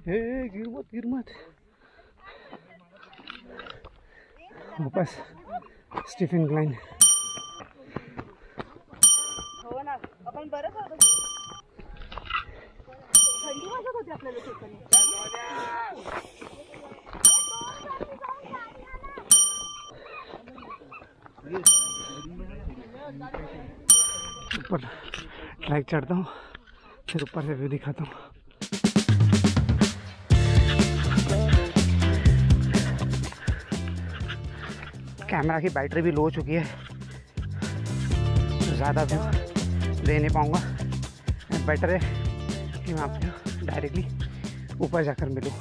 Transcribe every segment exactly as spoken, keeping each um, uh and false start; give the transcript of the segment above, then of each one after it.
ए गिर मत गिर मत। वापस स्टीफन क्लाइन। हो ना, आपण बरंच होतो. थंडी वाजत होती आपल्याला शेताने. ऊपर ट्रैक चढ़ता हूँ, फिर ऊपर से व्यू दिखाता हूँ। कैमरा की बैटरी भी लो हो चुकी है, ज़्यादा व्यू दे नहीं पाऊँगा। बेटर है कि मैं आपको डायरेक्टली ऊपर जाकर मिलूँ।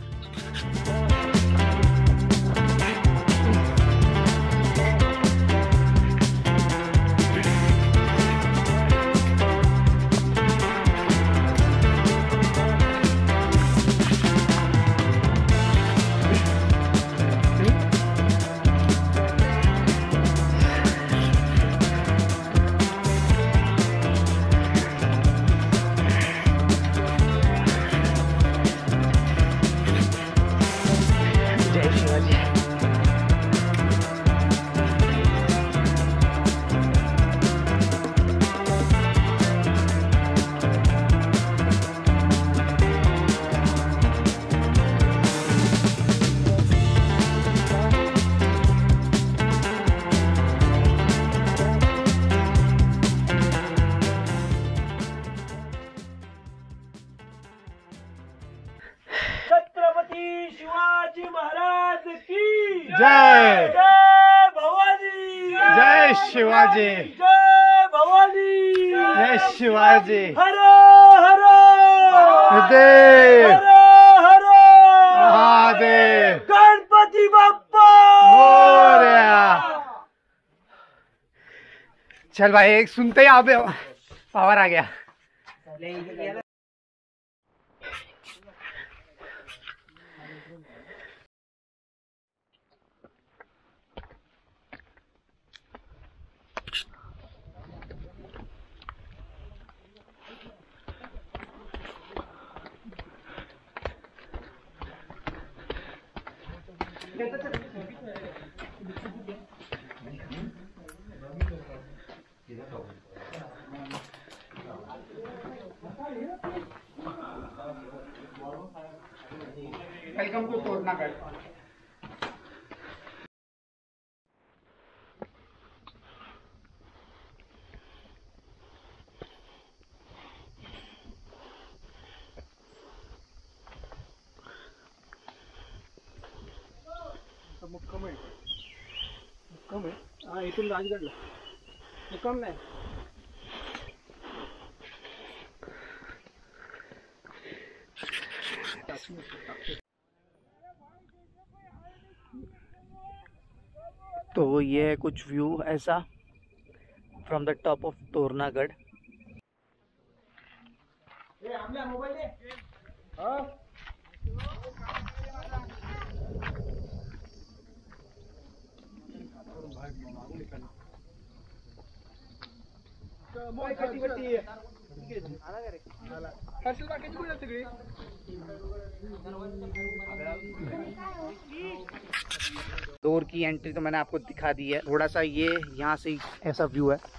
जय जय भवानी, जय शिवाजी, जय भवानी, जय शिवाजी। हर हर महादेव, हर हर महादेव, गणपति बाप्पा मोरया। चल भाई, एक सुनते ही यहाँ पे पावर आ गया। Welcome to Tornagad. मुक्काम आहे, मुक्काम आहे. हा, इथून राजगडला मुक्काम नाही. तो ये है कुछ व्यू ऐसा from the top of Tornagad. Door की एंट्री तो मैंने आपको दिखा दी है। थोड़ा सा ये यहाँ से ऐसा व्यू है।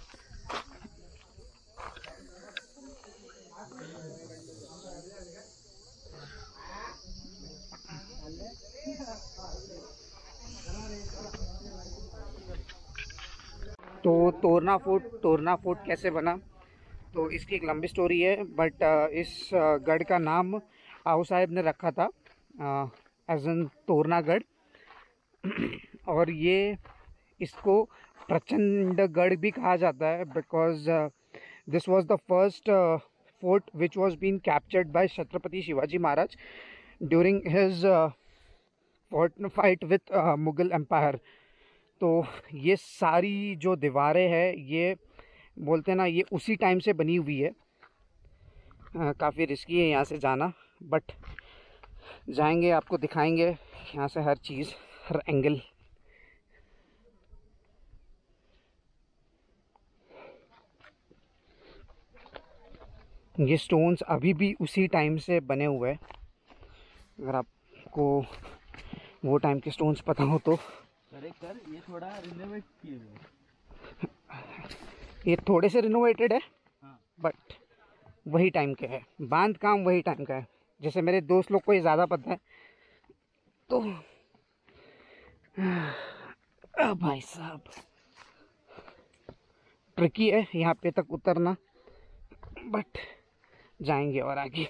तो तोरना फोर्ट तोरना फोर्ट कैसे बना, तो इसकी एक लंबी स्टोरी है, बट इस गढ़ का नाम आओ साहब ने रखा था एज एन तोरनागढ़। और ये इसको प्रचंडगढ़ भी कहा जाता है because this was the first fort which was been captured by Chhatrapati Shivaji Maharaj during his fort fight with Mughal empire. तो ये सारी जो दीवारें हैं ये बोलते हैं ना, ये उसी टाइम से बनी हुई है। काफ़ी रिस्की है यहाँ से जाना, बट जाएंगे, आपको दिखाएंगे यहाँ से हर चीज़, हर एंगल। ये स्टोन्स अभी भी उसी टाइम से बने हुए हैं। अगर आपको वो टाइम के स्टोन्स पता हो तो। अरे कर, ये थोड़ा रिनोवेट किए हुए। ये थोड़े से रिनोवेटेड है हाँ। बट वही टाइम के है, बांध काम वही टाइम का है। जैसे मेरे दोस्त लोग को ये ज़्यादा पता है तो आ, भाई साहब ट्रिकी है यहाँ पे तक उतरना, बट जाएंगे और आगे।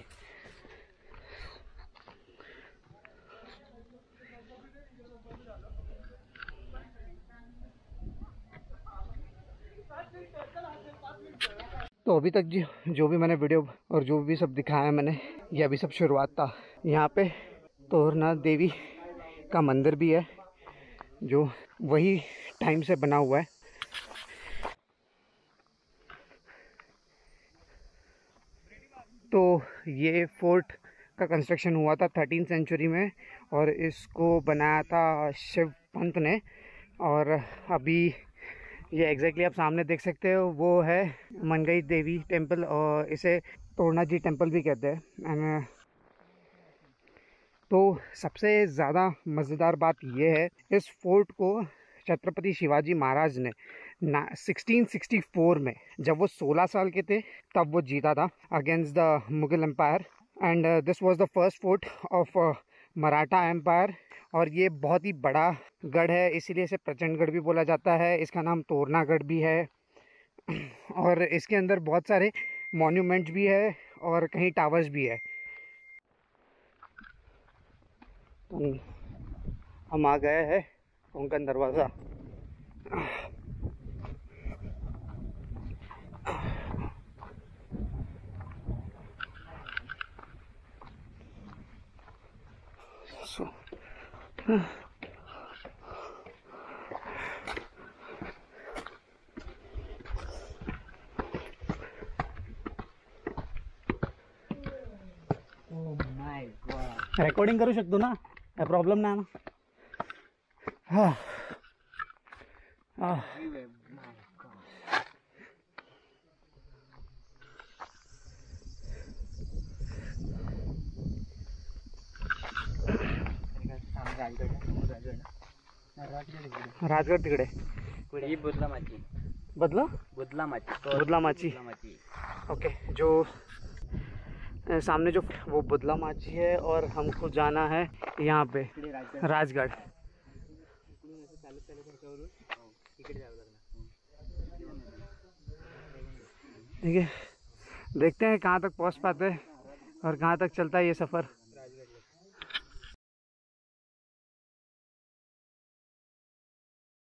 तो अभी तक जो जो भी मैंने वीडियो और जो भी सब दिखाया मैंने, ये अभी सब शुरुआत था। यहाँ पे तोरनाथ देवी का मंदिर भी है जो वही टाइम से बना हुआ है। तो ये फोर्ट का कंस्ट्रक्शन हुआ था थर्टीन सेंचुरी में और इसको बनाया था शिव पंत ने। और अभी ये एग्जैक्टली आप सामने देख सकते हो वो है मनगई देवी टेम्पल, और इसे तोरनाथ जी टेम्पल भी कहते हैं। एंड तो सबसे ज़्यादा मज़ेदार बात ये है, इस फोर्ट को छत्रपति शिवाजी महाराज ने ना सिक्सटीन सिक्सटी फोर में, जब वो सोलह साल के थे, तब वो जीता था against the Mughal empire. And this was the first fort of Maratha empire. और ये बहुत ही बड़ा गढ़ है, इसीलिए इसे प्रचंडगढ़ भी बोला जाता है। इसका नाम तोरनागढ़ भी है और इसके अंदर बहुत सारे मॉन्यूमेंट्स भी है और कहीं टावर्स भी है। तो हम आ गए हैं कोंकण दरवाज़ा। सो रेकॉर्डिंग करू शकतो ना, काय प्रॉब्लेम नाही ना। हा हा राजगड तिकडे ही बुदलामाची, बदला बुदलामाची, बुदलामाची। ओके, जो सामने जो वो बुदलामाची है और हमको जाना है यहाँ पे राजगढ़। ठीक है, देखते हैं कहाँ तक पहुँच पाते हैं और कहाँ तक चलता है ये सफ़र।